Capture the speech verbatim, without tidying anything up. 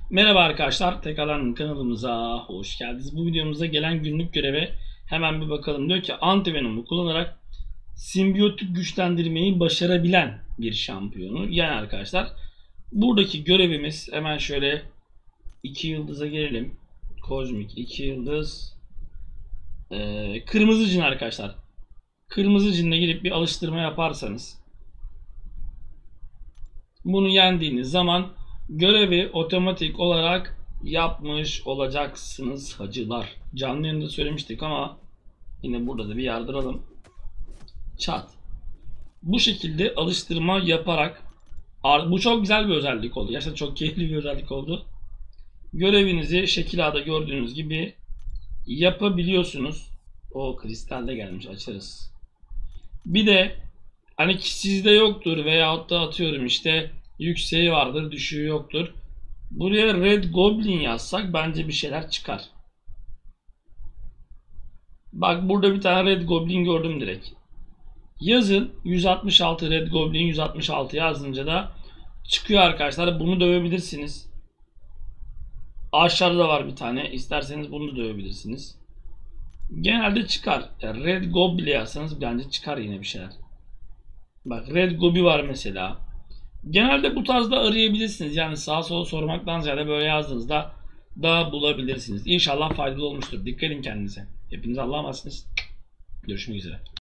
Merhaba arkadaşlar, tekrardan kanalımıza hoş geldiniz. Bu videomuzda gelen günlük göreve hemen bir bakalım. Diyor ki antivenomu kullanarak simbiyotik güçlendirmeyi başarabilen bir şampiyonu. Yani arkadaşlar buradaki görevimiz hemen şöyle iki yıldıza gelelim. Kozmik iki yıldız. Ee, kırmızı cin arkadaşlar. Kırmızı cinle gidip bir alıştırma yaparsanız bunu yendiğiniz zaman görevi otomatik olarak yapmış olacaksınız hacılar. Canlı yayında söylemiştik ama yine burada da bir yardıralım. Çat. Bu şekilde alıştırma yaparak, bu çok güzel bir özellik oldu. Gerçekten çok keyifli bir özellik oldu. Görevinizi şekil A'da gördüğünüz gibi yapabiliyorsunuz. O kristalde gelmiş, açarız. Bir de hani sizde yoktur veyahut da atıyorum işte yükseği vardır, düşüğü yoktur. Buraya Red Goblin yazsak bence bir şeyler çıkar. Bak burada bir tane Red Goblin gördüm direkt. Yazın yüz altmış altı Red Goblin yüz altmış altı yazınca da çıkıyor arkadaşlar. Bunu dövebilirsiniz. Aşağıda da var bir tane. İsterseniz bunu da dövebilirsiniz. Genelde çıkar. Yani Red Goblin yazsanız bence çıkar yine bir şeyler. Bak Red Gobi var mesela. Genelde bu tarzda arayabilirsiniz. Yani sağa sola sormaktan ziyade böyle yazdığınızda da bulabilirsiniz. İnşallah faydalı olmuştur. Dikkat edin kendinize. Hepinize Allah'a emanetsiniz. Görüşmek üzere.